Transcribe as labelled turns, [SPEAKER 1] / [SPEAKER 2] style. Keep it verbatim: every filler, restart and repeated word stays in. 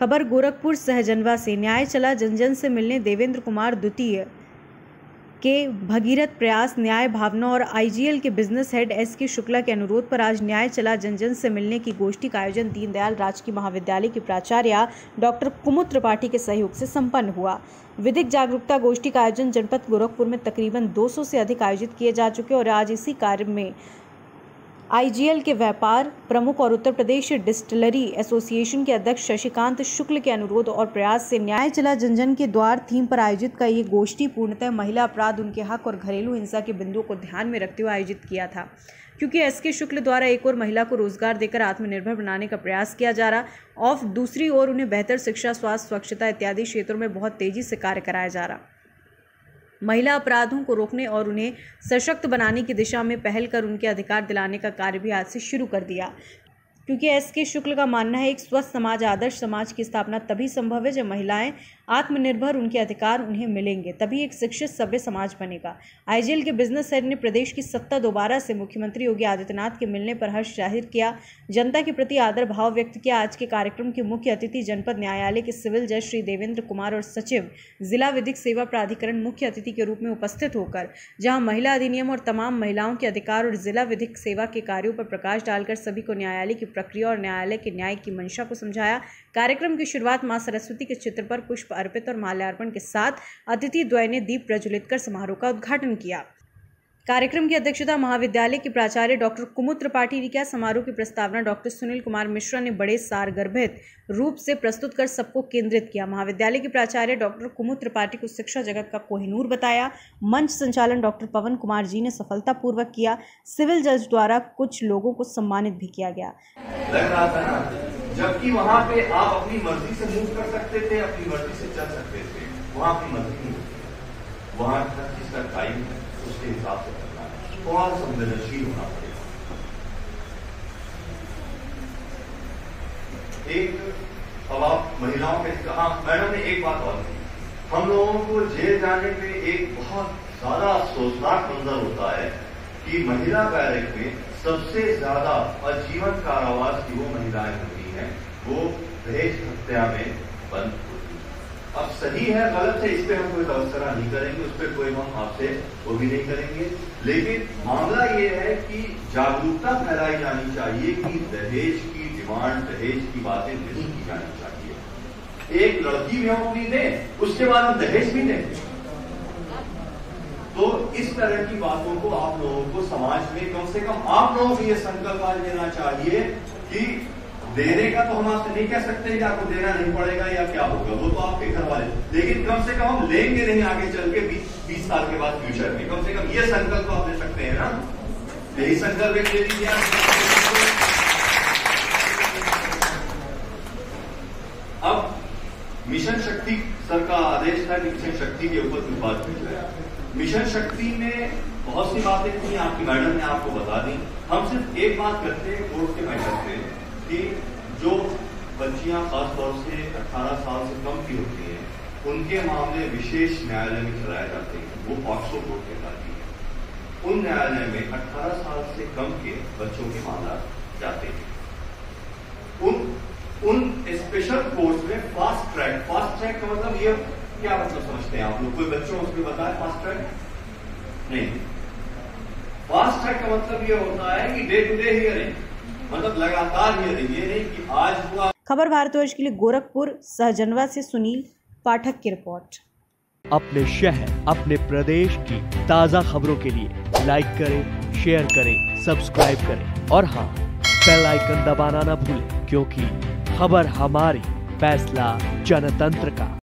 [SPEAKER 1] खबर गोरखपुर सहजनवा से। न्याय चला जन जन से मिलने देवेंद्र कुमार द्वितीय के भगीरथ प्रयास, न्याय भावना और आईजीएल के बिजनेस हेड एस के शुक्ला के अनुरोध पर आज न्याय चला जन जन से मिलने की गोष्ठी का आयोजन दीनदयाल राजकीय महाविद्यालय की प्राचार्य डॉक्टर कुमुद त्रिपाठी के सहयोग से संपन्न हुआ। विधिक जागरूकता गोष्ठी का आयोजन जनपद गोरखपुर में तकरीबन दो सौ से अधिक आयोजित किए जा चुके और आज इसी कार्य में आईजीएल के व्यापार प्रमुख और उत्तर प्रदेश डिस्टिलरी एसोसिएशन के अध्यक्ष शशिकांत शुक्ल के अनुरोध और प्रयास से न्याय चला जन जन के द्वार थीम पर आयोजित का ये गोष्ठी पूर्णतः महिला अपराध, उनके हक और घरेलू हिंसा के बिंदुओं को ध्यान में रखते हुए आयोजित किया था, क्योंकि एस के शुक्ल द्वारा एक और महिला को रोजगार देकर आत्मनिर्भर बनाने का प्रयास किया जा रहा और दूसरी ओर उन्हें बेहतर शिक्षा, स्वास्थ्य, स्वच्छता इत्यादि क्षेत्रों में बहुत तेजी से कार्य कराया जा रहा। महिला अपराधों को रोकने और उन्हें सशक्त बनाने की दिशा में पहल कर उनके अधिकार दिलाने का कार्य भी आज से शुरू कर दिया, क्योंकि एस के शुक्ल का मानना है एक स्वस्थ समाज, आदर्श समाज की स्थापना तभी संभव है जब महिलाएं आत्मनिर्भर, उनके अधिकार उन्हें मिलेंगे, तभी एक शिक्षित सभ्य समाज बनेगा। आईजीएल के बिजनेस हेड ने प्रदेश की सत्ता दोबारा से मुख्यमंत्री योगी आदित्यनाथ के मिलने पर हर्ष जाहिर किया, जनता के प्रति आदर भाव व्यक्त किया। आज के कार्यक्रम के मुख्य अतिथि जनपद न्यायालय के सिविल जज श्री देवेंद्र कुमार और सचिव जिला विधिक सेवा प्राधिकरण मुख्य अतिथि के रूप में उपस्थित होकर जहां महिला अधिनियम और तमाम महिलाओं के अधिकार और जिला विधिक सेवा के कार्यों पर प्रकाश डालकर सभी को न्यायालय की प्रक्रिया और न्यायालय के न्याय की मंशा को समझाया। कार्यक्रम की शुरुआत मां सरस्वती के चित्र पर पुष्प अर्पित और माल्यार्पण के साथ अतिथि द्वय ने दीप प्रज्वलित कर समारोह का उद्घाटन किया। कार्यक्रम की अध्यक्षता महाविद्यालय के प्राचार्य डॉक्टर कुमुद त्रिपाठी ने किया। समारोह की प्रस्तावना डॉक्टर सुनील कुमार मिश्रा ने बड़े सारगर्भित रूप से प्रस्तुत कर सबको केंद्रित किया। महाविद्यालय के प्राचार्य डॉक्टर कुमुद त्रिपाठी को शिक्षा जगत का कोहिनूर बताया। मंच संचालन डॉक्टर पवन कुमार जी ने सफलतापूर्वक किया। सिविल जज द्वारा कुछ लोगों को सम्मानित भी किया गया।
[SPEAKER 2] लग रहा था ना, जबकि वहाँ पे आप अपनी मर्जी से मूव कर सकते थे, अपनी मर्जी से चल सकते थे, वहाँ अपनी मर्जी नहीं होती। वहाँ हर चीज का टाइम है, उसके हिसाब से करना है, थोड़ा संवेदनशील होना पड़ेगा। एक अब आप महिलाओं के कहा, मैडम ने एक बात और की, हम लोगों को जेल जाने में एक बहुत ज्यादा अफसोसनाक मंजर होता है कि महिला बैरक में सबसे ज्यादा आजीवन कारावास की वो महिलाएं होती हैं, वो दहेज हत्या में बंद होती हैं। अब सही है गलत है इस पे हम कोई तबसरा नहीं करेंगे, उस पर कोई हम आपसे वो भी नहीं करेंगे, लेकिन मामला ये है कि जागरूकता फैलाई जानी चाहिए कि दहेज की डिमांड, दहेज की बातें नहीं की जानी चाहिए। एक लड़की भी हम अपनी दें, उसके बाद हम दहेज भी दें, तो इस तरह की बातों को आप लोगों को समाज में कम से कम आप लोगों को ये संकल्प आज लेना चाहिए कि देने का तो हम आपसे नहीं कह सकते कि आपको देना नहीं पड़ेगा या क्या होगा, वो तो आपके घर वाले, लेकिन कम से कम हम लेंगे नहीं आगे चल के बीस साल के बाद फ्यूचर में, कम से कम ये संकल्प आप ले सकते हैं ना। यही संकल्प एक ले लीजिए। अब मिशन शक्ति सर का आदेश था कि मिशन शक्ति के ऊपर कुछ बात की जाए। मिशन शक्ति में बहुत सी बातें थी, आपकी मैडम ने आपको बता दी। हम सिर्फ एक बात करते हैं कोर्ट के मैटर पे कि जो बच्चियां खासतौर से अठारह साल से कम की होती हैं, उनके मामले विशेष न्यायालय में चलाए जाते हैं, वो पॉक्सो कोर्ट कहलाती है। उन न्यायालय में अठारह साल से कम के बच्चों के मामला जाते हैं। उन उन स्पेशल कोर्ट्स में फास्ट ट्रैक, फास्ट ट्रैक का मतलब ये क्या मतलब समझते हैं आप लोग? कोई बच्चों उसमें बताए फास्ट ट्रैक? नहीं, फास्ट ट्रैक का मतलब ये होता है कि डे टू डे हियरिंग, मतलब लगातार हियरिंग, ये नहीं कि आज हुआ।
[SPEAKER 1] खबर भारतवर्ष के लिए गोरखपुर सहजनवा से सुनील पाठक की रिपोर्ट।
[SPEAKER 3] अपने शहर, अपने प्रदेश की ताजा खबरों के लिए लाइक करें, शेयर करें, सब्सक्राइब करें और हाँ, बेल आइकन दबाना ना भूलें, क्योंकि खबर हमारी, फैसला जनतंत्र का।